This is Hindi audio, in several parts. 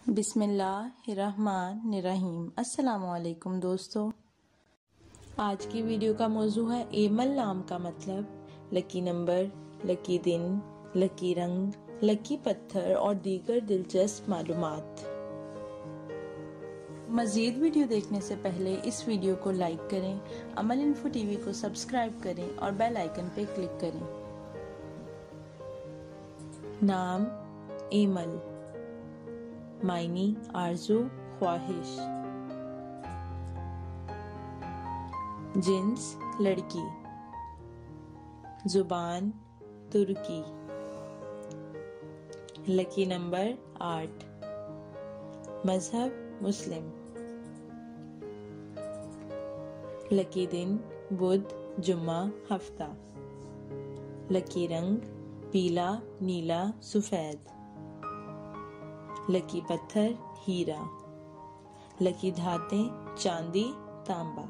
बिस्मिल्लाहिर्रहमानिर्रहीम। अस्सलामुअलैकुम दोस्तों, आज की वीडियो का मौजू है एमल नाम का मतलब, लकी नंबर, लकी दिन, लकी रंग, लकी पत्थर और दीगर दिलचस्प मालूमात। मज़ीद वीडियो देखने से पहले इस वीडियो को लाइक करें, अमल इन्फो टीवी को सब्सक्राइब करें और बेल आइकन पर क्लिक करें। नाम एमल, मायनी आरजू ख्वाहिश, जिन्स लड़की, जुबान तुर्की, लकी नंबर 8, मजहब मुस्लिम, लकी दिन बुध जुम्मा हफ्ता, लकी रंग पीला नीला सफेद, लकी पत्थर हीरा, लकी धातें चांदी तांबा।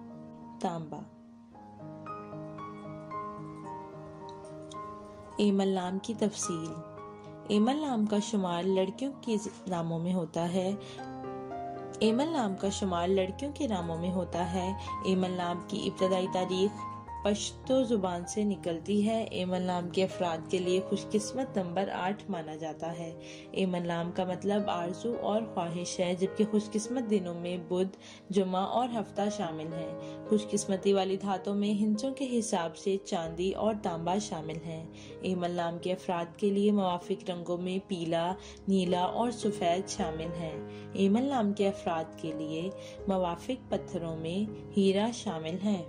एमल नाम की तफसील। एमल नाम का शुमार लड़कियों के नामों में होता है। एमल नाम का शुमार लड़कियों के नामों में होता है। एमल नाम की इब्तदाई तारीख पश्तो जुबान से निकलती है। एमल नाम के अफराद के लिए खुशकिस्मत नंबर 8 माना जाता है। एमल नाम का मतलब आरजू और ख्वाहिश है, जबकि खुशकिस्मत दिनों में बुध जुम्मा और हफ्ता शामिल हैं। खुशकिस्मती वाली धातों में हिंसों के हिसाब से चांदी और तांबा शामिल हैं। एमल नाम के अफराद के लिए मुवाफिक रंगों में पीला नीला और सफेद शामिल हैं। एमल नाम के अफराद के लिए मुवाफिक पत्थरों में हीरा शामिल है।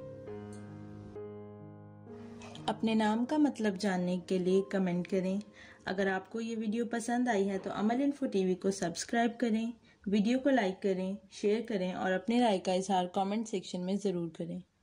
अपने नाम का मतलब जानने के लिए कमेंट करें। अगर आपको ये वीडियो पसंद आई है तो अमल इन्फो टीवी को सब्सक्राइब करें, वीडियो को लाइक करें, शेयर करें और अपने राय का इजहार कमेंट सेक्शन में ज़रूर करें।